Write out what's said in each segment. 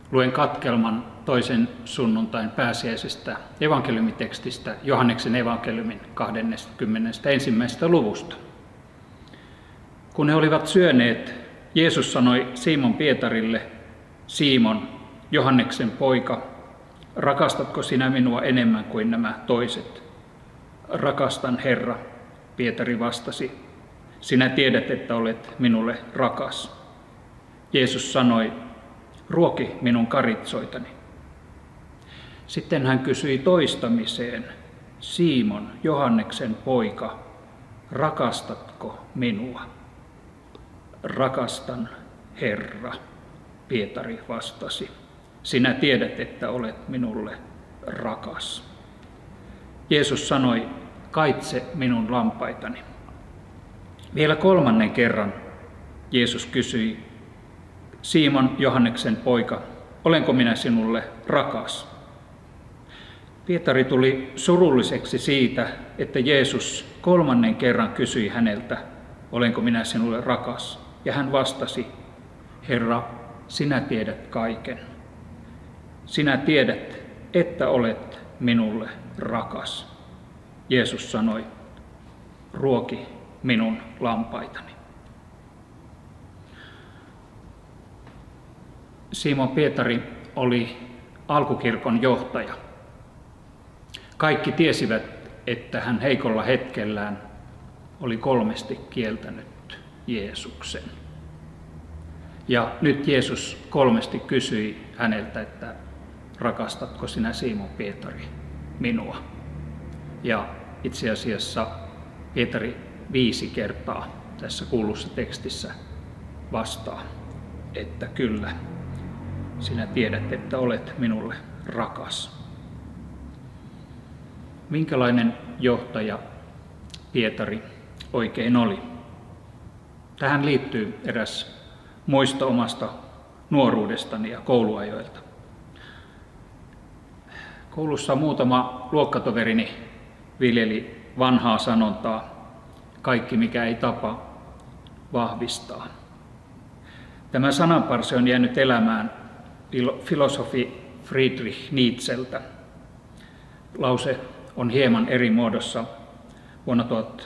Luen katkelman toisen sunnuntain pääsiäisestä evankeliumitekstistä Johanneksen evankeliumin 21. luvusta. Kun he olivat syöneet, Jeesus sanoi Simon Pietarille: Simon, Johanneksen poika, rakastatko sinä minua enemmän kuin nämä toiset? Rakastan, Herra, Pietari vastasi. Sinä tiedät, että olet minulle rakas. Jeesus sanoi: ruoki minun karitsoitani. Sitten hän kysyi toistamiseen: Simon, Johanneksen poika, rakastatko minua? Rakastan, Herra, Pietari vastasi. Sinä tiedät, että olet minulle rakas. Jeesus sanoi: kaitse minun lampaitani. Vielä 3. kerran Jeesus kysyi: Simon, Johanneksen poika, olenko minä sinulle rakas? Pietari tuli surulliseksi siitä, että Jeesus 3. kerran kysyi häneltä: olenko minä sinulle rakas? Ja hän vastasi: Herra, sinä tiedät kaiken. Sinä tiedät, että olet minulle rakas. Jeesus sanoi: ruoki minun lampaitani. Simon Pietari oli alkukirkon johtaja. Kaikki tiesivät, että hän heikolla hetkellään oli 3 kieltänyt Jeesuksen. Ja nyt Jeesus 3 kysyi häneltä, että rakastatko sinä, Simon Pietari, minua? Ja itse asiassa Pietari 5 kertaa tässä kuulussa tekstissä vastaa, että kyllä, sinä tiedät, että olet minulle rakas. Minkälainen johtaja Pietari oikein oli? Tähän liittyy eräs muisto omasta nuoruudestani ja kouluajoilta. Koulussa muutama luokkatoverini viljeli vanhaa sanontaa: kaikki mikä ei tapa, vahvistaa. Tämä sananparsi on jäänyt elämään filosofi Friedrich Nietzscheltä. Lause on hieman eri muodossa vuonna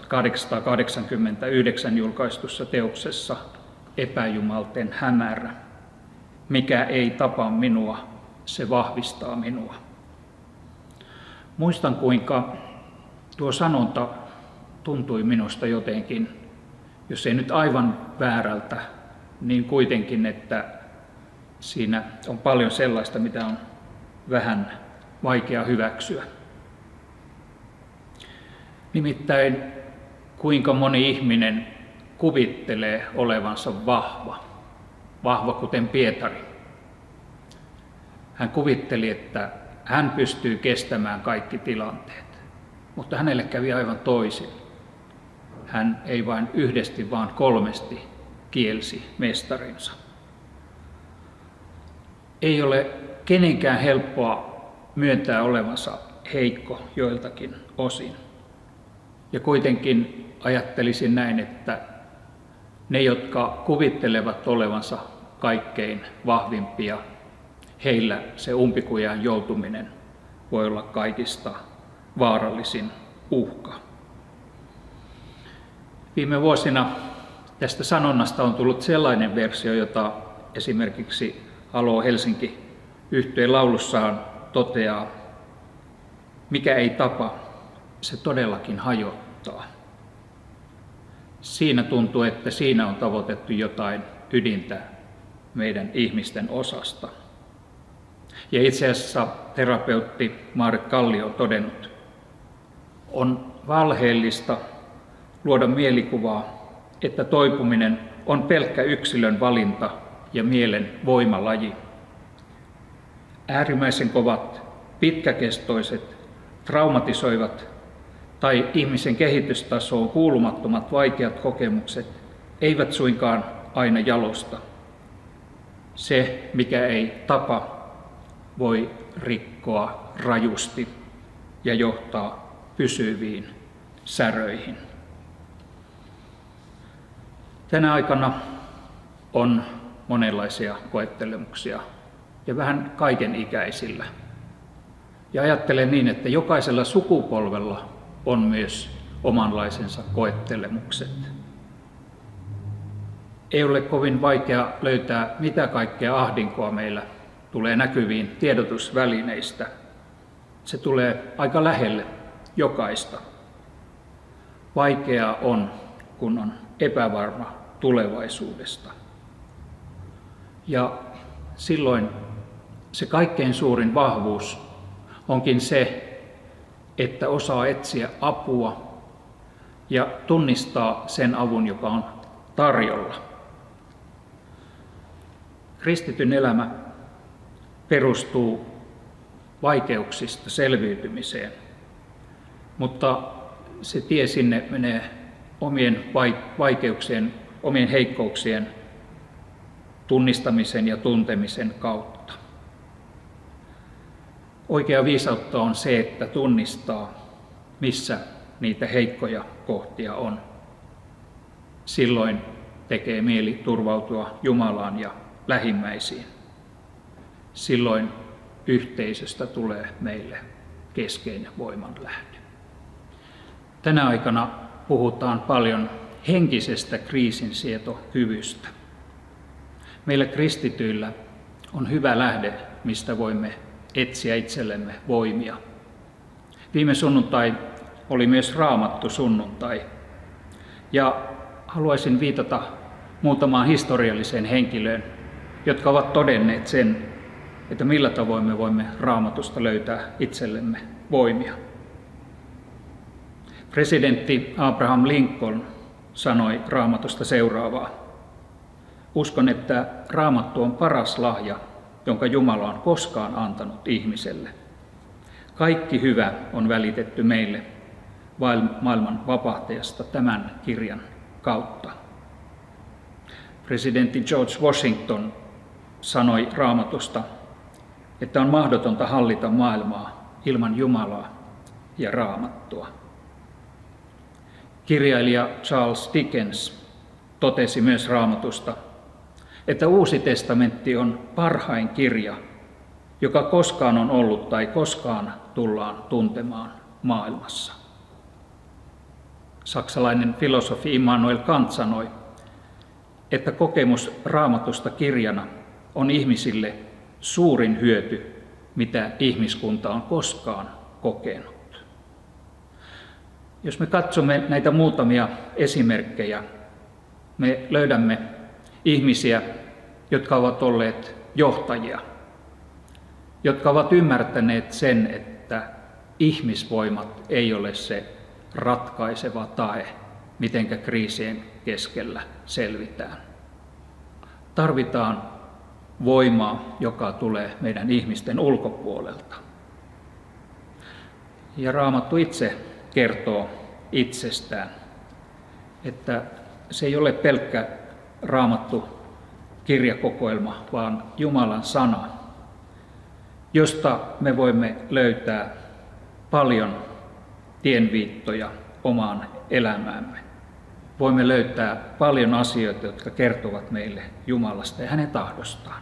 1889 julkaistussa teoksessa Epäjumalten hämärä. Mikä ei tapa minua, se vahvistaa minua. Muistan, kuinka tuo sanonta tuntui minusta jotenkin, jos ei nyt aivan väärältä, niin kuitenkin, että siinä on paljon sellaista, mitä on vähän vaikea hyväksyä. Nimittäin kuinka moni ihminen kuvittelee olevansa vahva kuten Pietari. Hän kuvitteli, että hän pystyy kestämään kaikki tilanteet, mutta hänelle kävi aivan toisin. Hän ei vain 1, vaan 3 kielsi mestarinsa. Ei ole kenenkään helppoa myöntää olevansa heikko joiltakin osin. Ja kuitenkin ajattelisin näin, että ne, jotka kuvittelevat olevansa kaikkein vahvimpia, heillä se umpikujaan joutuminen voi olla kaikista vaarallisin uhka. Viime vuosina tästä sanonnasta on tullut sellainen versio, jota esimerkiksi Haloo Helsinki -yhtye laulussaan toteaa: mikä ei tapa, se todellakin hajottaa. Siinä tuntuu, että siinä on tavoitettu jotain ydintä meidän ihmisten osasta. Ja itse asiassa terapeutti Maaret Kallio on todennut: on valheellista luoda mielikuvaa, että toipuminen on pelkkä yksilön valinta ja mielen voimalaji. Äärimmäisen kovat, pitkäkestoiset, traumatisoivat tai ihmisen kehitystasoon kuulumattomat vaikeat kokemukset eivät suinkaan aina jalosta. Se, mikä ei tapa, voi rikkoa rajusti ja johtaa pysyviin säröihin. Tänä aikana on monenlaisia koettelemuksia ja vähän kaikenikäisillä. Ja ajattelen niin, että jokaisella sukupolvella on myös omanlaisensa koettelemukset. Ei ole kovin vaikea löytää, mitä kaikkea ahdinkoa meillä tulee näkyviin tiedotusvälineistä. Se tulee aika lähelle jokaista. Vaikeaa on, kun on epävarma tulevaisuudesta. Ja silloin se kaikkein suurin vahvuus onkin se, että osaa etsiä apua ja tunnistaa sen avun, joka on tarjolla. Kristityn elämä perustuu vaikeuksista selviytymiseen, mutta se tie sinne menee omien vaikeuksien, omien heikkouksien tunnistamisen ja tuntemisen kautta. Oikea viisautta on se, että tunnistaa, missä niitä heikkoja kohtia on. Silloin tekee mieli turvautua Jumalaan ja lähimmäisiin. Silloin yhteisöstä tulee meille keskeinen voimanlähde. Tänä aikana puhutaan paljon henkisestä kriisinsietokyvystä. Meillä kristityillä on hyvä lähde, mistä voimme etsiä itsellemme voimia. Viime sunnuntai oli myös Raamattu sunnuntai. Ja haluaisin viitata muutamaan historialliseen henkilöön, jotka ovat todenneet sen, että millä tavoin me voimme Raamatusta löytää itsellemme voimia. Presidentti Abraham Lincoln sanoi Raamatusta seuraavaa: "Uskon, että Raamattu on paras lahja, jonka Jumala on koskaan antanut ihmiselle. Kaikki hyvä on välitetty meille maailman vapahtajasta tämän kirjan kautta." Presidentti George Washington sanoi Raamatusta, että on mahdotonta hallita maailmaa ilman Jumalaa ja Raamattua. Kirjailija Charles Dickens totesi myös Raamatusta, että Uusi testamentti on parhain kirja, joka koskaan on ollut tai koskaan tullaan tuntemaan maailmassa. Saksalainen filosofi Immanuel Kant sanoi, että kokemus Raamatusta kirjana on ihmisille suurin hyöty, mitä ihmiskunta on koskaan kokenut. Jos me katsomme näitä muutamia esimerkkejä, me löydämme ihmisiä, jotka ovat olleet johtajia, jotka ovat ymmärtäneet sen, että ihmisvoimat ei ole se ratkaiseva tae, mitenkä kriisien keskellä selvitään. Tarvitaan voimaa, joka tulee meidän ihmisten ulkopuolelta. Ja Raamattu itse kertoo itsestään, että se ei ole pelkkä Raamattu kirjakokoelma, vaan Jumalan sana, josta me voimme löytää paljon tienviittoja omaan elämäämme. Voimme löytää paljon asioita, jotka kertovat meille Jumalasta ja hänen tahdostaan.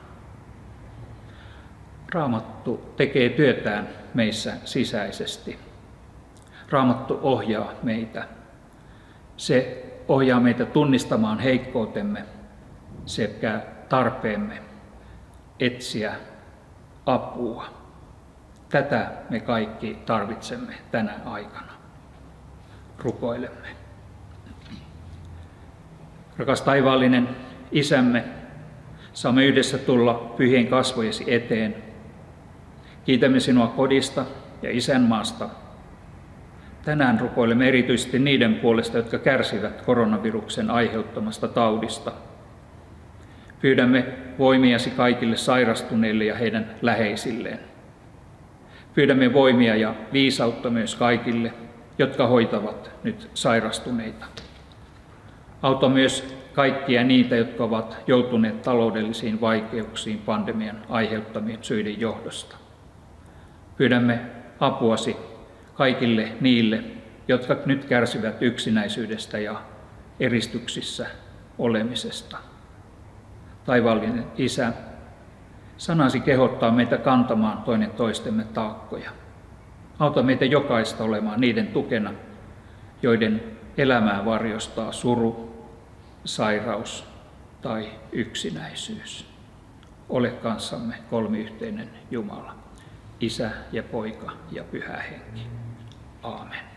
Raamattu tekee työtään meissä sisäisesti. Raamattu ohjaa meitä. Se ohjaa meitä tunnistamaan heikkoutemme sekä tarpeemme etsiä apua. Tätä me kaikki tarvitsemme tänä aikana. Rukoilemme. Rakas taivaallinen Isämme, saamme yhdessä tulla pyhien kasvojesi eteen. Kiitämme sinua kodista ja isänmaasta. Tänään rukoilemme erityisesti niiden puolesta, jotka kärsivät koronaviruksen aiheuttamasta taudista. Pyydämme voimiasi kaikille sairastuneille ja heidän läheisilleen. Pyydämme voimia ja viisautta myös kaikille, jotka hoitavat nyt sairastuneita. Auta myös kaikkia niitä, jotka ovat joutuneet taloudellisiin vaikeuksiin pandemian aiheuttamien syiden johdosta. Pyydämme apuasi kaikille niille, jotka nyt kärsivät yksinäisyydestä ja eristyksissä olemisesta. Taivaallinen Isä, Sanasi kehottaa meitä kantamaan toinen toistemme taakkoja. Auta meitä jokaista olemaan niiden tukena, joiden elämää varjostaa suru, sairaus tai yksinäisyys. Ole kanssamme kolmiyhteinen Jumala, Isä ja Poika ja Pyhä Henki. Aamen.